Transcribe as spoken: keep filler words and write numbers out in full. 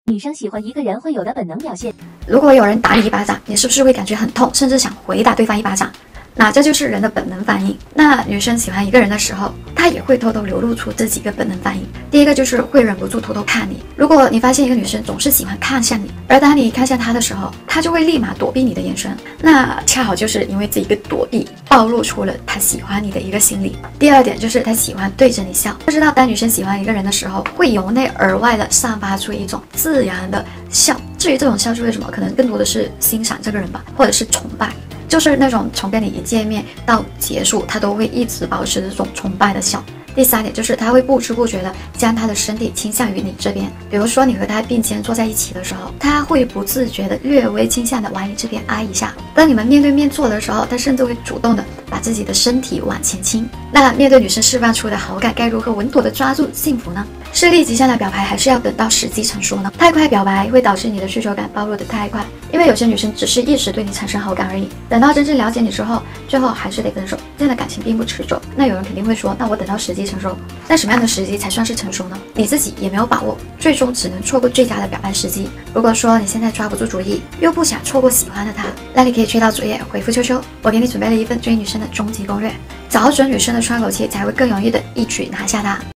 女生喜欢一个人会有的本能表现。 如果有人打你一巴掌，你是不是会感觉很痛，甚至想回打对方一巴掌？那这就是人的本能反应。那女生喜欢一个人的时候，她也会偷偷流露出这几个本能反应。第一个就是会忍不住偷偷看你。如果你发现一个女生总是喜欢看向你，而当你看向她的时候，她就会立马躲避你的眼神，那恰好就是因为这一个躲避，暴露出了她喜欢你的一个心理。第二点就是她喜欢对着你笑。要知道，当女生喜欢一个人的时候，会由内而外的散发出一种自然的笑。至于这种笑是为什么，可能更多的是欣赏这个人吧，或者是崇拜。就是那种从跟你一见面到结束，他都会一直保持这种崇拜的笑。第三点就是他会不知不觉的将他的身体倾向于你这边，比如说你和他并肩坐在一起的时候，他会不自觉的略微倾向的往你这边挨一下。当你们面对面坐的时候，他甚至会主动的把自己的身体往前倾。那面对女生释放出的好感，该如何稳妥的抓住幸福呢？是立即向他表白，还是要等到时机成熟呢？太快表白会导致你的需求感暴露的太快，因为有些女生只是一时对你产生好感而已，等到真正了解你之后，最后还是得分手，这样的感情并不持久。那有人肯定会说，那我等到时机成熟，那什么样的时机才算是成熟呢？你自己也没有把握，最终只能错过最佳的表白时机。如果说你现在抓不住主意，又不想错过喜欢的他，那你可以去到主页回复秋秋，我给你准备了一份追女生的终极攻略，找准女生的窗口期，才会更容易的一举拿下她。